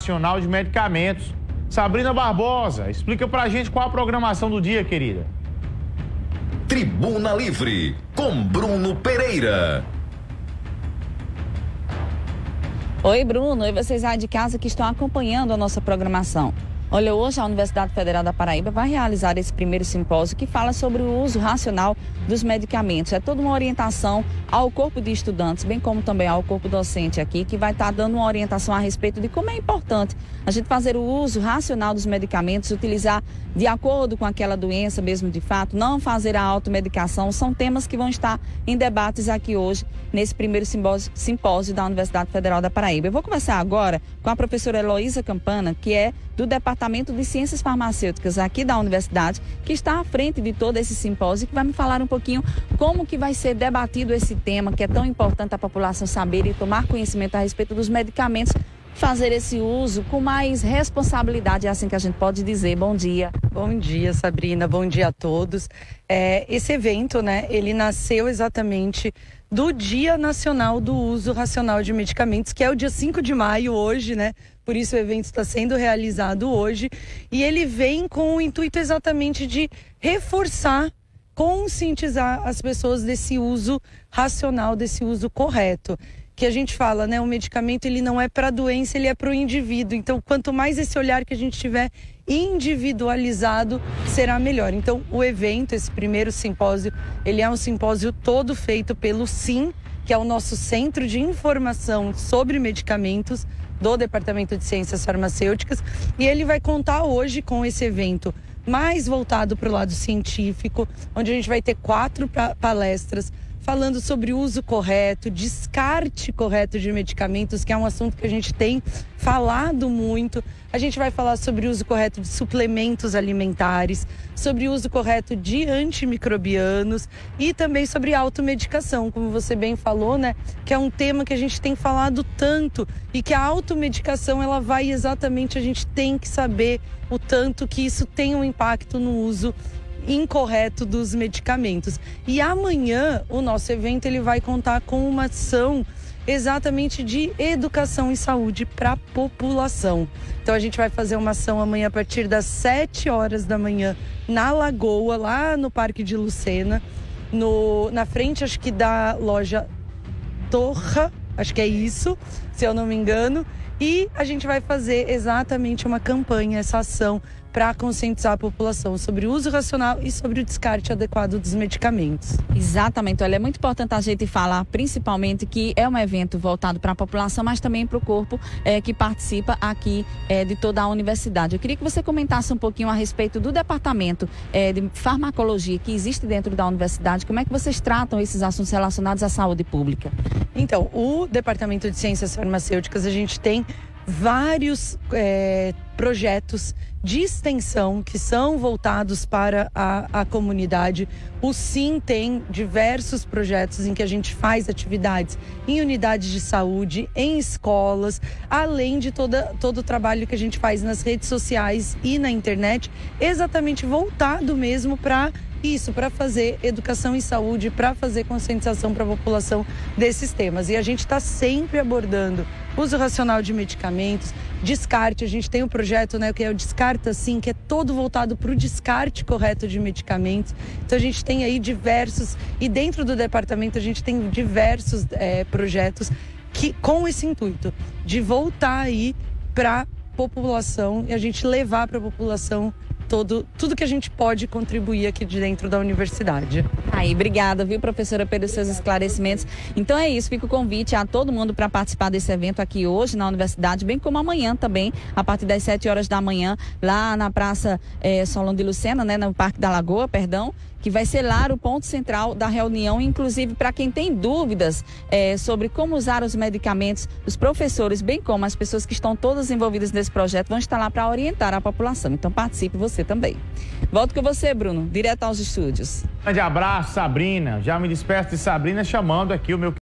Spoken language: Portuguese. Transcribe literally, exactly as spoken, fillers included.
Nacional de Medicamentos. Sabrina Barbosa, explica pra gente qual a programação do dia, querida. Tribuna Livre, com Bruno Pereira. Oi, Bruno. E vocês aí de casa que estão acompanhando a nossa programação. Olha, hoje a Universidade Federal da Paraíba vai realizar esse primeiro simpósio que fala sobre o uso racional dos medicamentos. É toda uma orientação ao corpo de estudantes, bem como também ao corpo docente aqui, que vai estar dando uma orientação a respeito de como é importante a gente fazer o uso racional dos medicamentos, utilizar de acordo com aquela doença mesmo de fato, não fazer a automedicação. São temas que vão estar em debates aqui hoje, nesse primeiro simpósio, simpósio da Universidade Federal da Paraíba. Eu vou começar agora com a professora Heloísa Campana, que é do Departamento de Ciências Farmacêuticas aqui da Universidade, que está à frente de todo esse simpósio e que vai me falar um pouquinho como que vai ser debatido esse tema, que é tão importante a população saber e tomar conhecimento a respeito dos medicamentos, fazer esse uso com mais responsabilidade, é assim que a gente pode dizer. Bom dia. Bom dia, Sabrina, bom dia a todos. É, esse evento, né, ele nasceu exatamente do Dia Nacional do Uso Racional de Medicamentos, que é o dia cinco de maio hoje, né? Por isso o evento está sendo realizado hoje. E ele vem com o intuito exatamente de reforçar, conscientizar as pessoas desse uso racional, desse uso correto. Que a gente fala, né? O medicamento, ele não é para a doença, ele é para o indivíduo. Então, quanto mais esse olhar que a gente tiver individualizado, será melhor. Então, o evento, esse primeiro simpósio, ele é um simpósio todo feito pelo SIM, que é o nosso Centro de Informação sobre Medicamentos do Departamento de Ciências Farmacêuticas. E ele vai contar hoje com esse evento mais voltado para o lado científico, onde a gente vai ter quatro palestras falando sobre o uso correto, descarte correto de medicamentos, que é um assunto que a gente tem falado muito. A gente vai falar sobre o uso correto de suplementos alimentares, sobre o uso correto de antimicrobianos e também sobre automedicação, como você bem falou, né? Que é um tema que a gente tem falado tanto e que a automedicação, ela vai exatamente, a gente tem que saber o tanto que isso tem um impacto no uso incorreto dos medicamentos. E amanhã o nosso evento ele vai contar com uma ação exatamente de educação em saúde para a população. Então a gente vai fazer uma ação amanhã a partir das sete horas da manhã na Lagoa, lá no Parque de Lucena, no, na frente acho que da loja Torra, acho que é isso, se eu não me engano. E a gente vai fazer exatamente uma campanha, essa ação, para conscientizar a população sobre o uso racional e sobre o descarte adequado dos medicamentos. Exatamente, olha, é muito importante a gente falar, principalmente, que é um evento voltado para a população, mas também para o corpo é, que participa aqui é, de toda a universidade. Eu queria que você comentasse um pouquinho a respeito do departamento é, de farmacologia que existe dentro da universidade. Como é que vocês tratam esses assuntos relacionados à saúde pública? Então, o Departamento de Ciências Farmacêuticas, a gente tem vários é, projetos de extensão que são voltados para a, a comunidade. O SIM tem diversos projetos em que a gente faz atividades em unidades de saúde, em escolas, além de toda, todo o trabalho que a gente faz nas redes sociais e na internet, exatamente voltado mesmo para isso, para fazer educação em saúde, para fazer conscientização para a população desses temas. E a gente está sempre abordando uso racional de medicamentos, descarte. A gente tem um projeto, né, que é o Descarta Sim, que é todo voltado para o descarte correto de medicamentos. Então a gente tem aí diversos, e dentro do departamento a gente tem diversos é, projetos que, com esse intuito de voltar aí para a população e a gente levar para a população Todo, tudo que a gente pode contribuir aqui de dentro da universidade. Aí, obrigada, viu, professora, pelos seus esclarecimentos. Então é isso, fica o convite a todo mundo para participar desse evento aqui hoje na universidade, bem como amanhã também, a partir das sete horas da manhã, lá na Praça é, Solon de Lucena, né, no Parque da Lagoa, perdão, que vai ser lá o ponto central da reunião, inclusive para quem tem dúvidas é, sobre como usar os medicamentos, os professores, bem como as pessoas que estão todas envolvidas nesse projeto, vão estar lá para orientar a população. Então participe você também. Volto com você, Bruno, direto aos estúdios. Grande abraço, Sabrina. Já me despeço de Sabrina chamando aqui o meu